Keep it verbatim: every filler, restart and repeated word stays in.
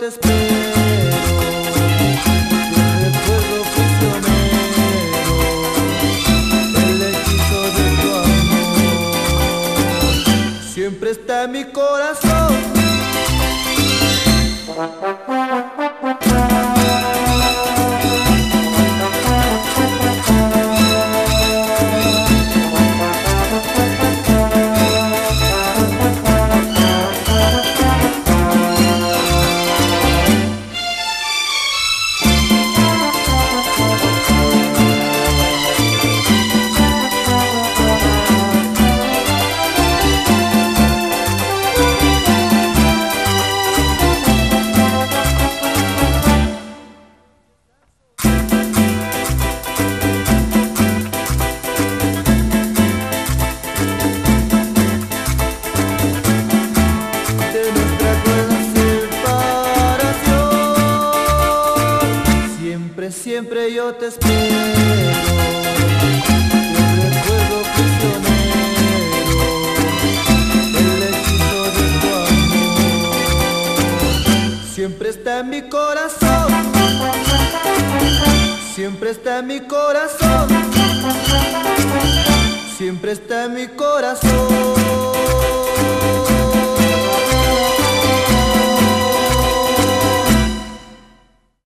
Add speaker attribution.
Speaker 1: espero, del recuerdo prisionero, el hechizo de tu amor, siempre está en mi corazón. Siempre yo te espero, el recuerdo prisionero, el hechizo de tu amor, siempre está en mi corazón, siempre está en mi corazón, siempre está en mi corazón.